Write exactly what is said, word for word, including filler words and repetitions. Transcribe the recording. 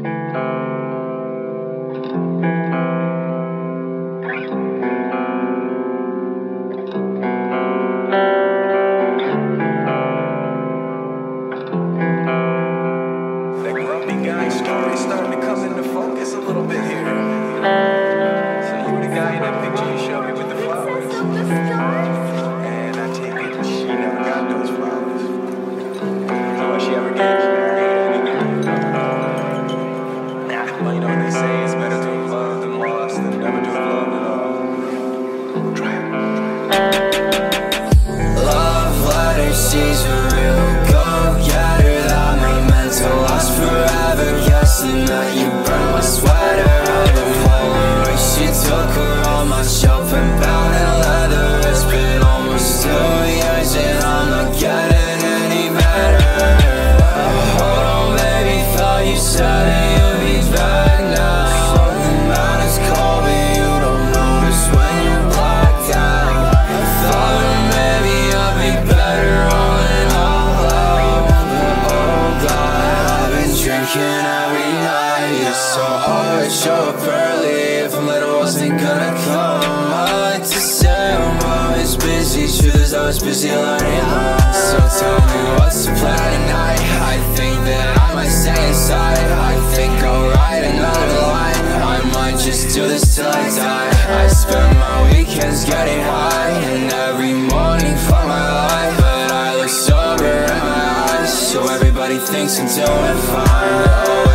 She's a real go-getter, that momento lasts forever. Guessing that you burned my sweater. I've been following, she took her on my shelf and bound in leather. It's been almost two years and I'm not getting any better. Hold on baby, thought you said that you'd be back now. The night is cold but you don't notice when you're blacked out. I thought that maybe I'd be better rolling all out, but oh God, I've been drinking every night. It's so hard to show up early if I'm late I wasn't gonna come. I like to say I'm always busy, truth is I was busy learning. So tell me what's the plan tonight? I think that I might stay inside. I think I'll write another line. I might just do this till I die. I spend my weekends getting high and every morning for my life, but I look sober in my eyes, so everybody thinks I'm doing fine. Oh,